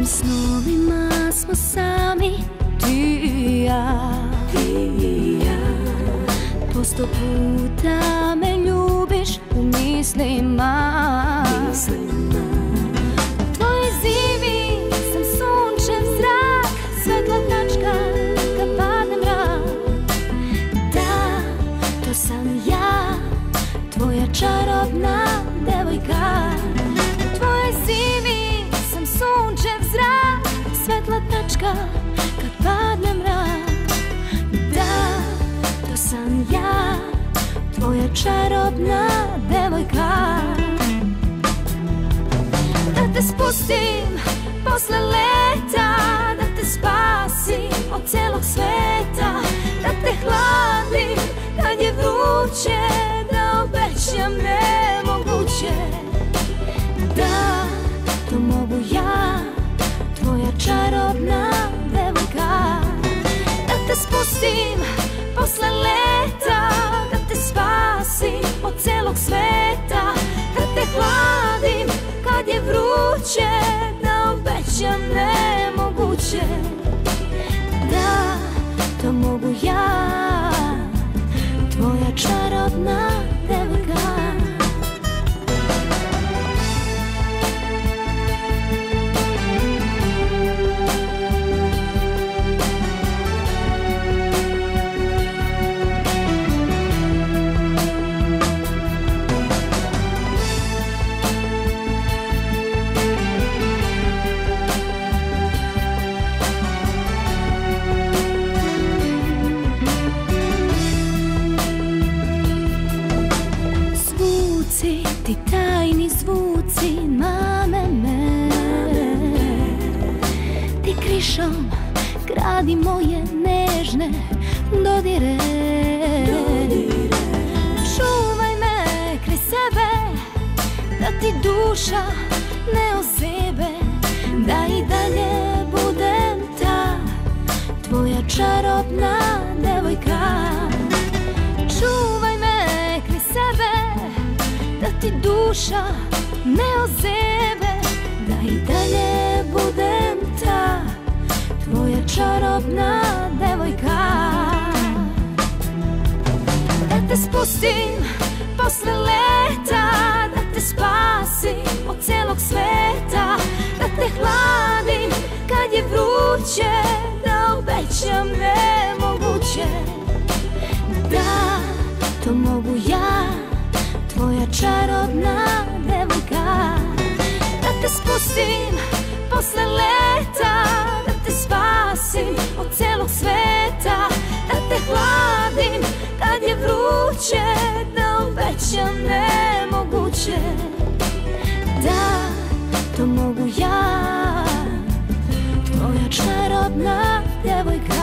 mojim snovima smo sami, ti i ja. Po 100 puta me ljubiš u mislima. U tvojoj zimi sam sunčev zrak, svetla tačka kad padne mrak. Da, to sam ja, tvoja čarobna devojka. U tvojoj zimi sam sunčev zrak, svetla tačka kad padne mrak. Da, to sam ja, tvoja čarobna devojka. Da te spustim posle leta, da te spasim od celog sveta, da te hladim kad je vruće, da obećam nemoguće. Da, to mogu ja, tvoja čarobna devojka. Da te spustim posle leta, da te spasim od celog sveta, da te hladim kad je vruće, da obećam nemoguće. Da, to mogu ja, tvoja čarobna devojka. Ti tajni zvuci mame me, ti krišom gradi moje nežne dodire. Čuvaj me kraj sebe, da ti duša ne ozebe, da i dalje budem ta tvoja čarobna devojka. Čuvaj me kraj sebe, da ti duša ne ozebe, da i dalje budem ta tvoja čarobna devojka. Da te spustim posle leta, da te spasim od celog sveta, da te hladim kad je vruće, da obećam nemoguće. Da, to mogu ja, tvoja čarobna devojka. Da te spustim posle leta, da te spasim od celog sveta, da te hladim kad je vruće, da obećam nemoguće. Da, to mogu ja, tvoja čarobna devojka.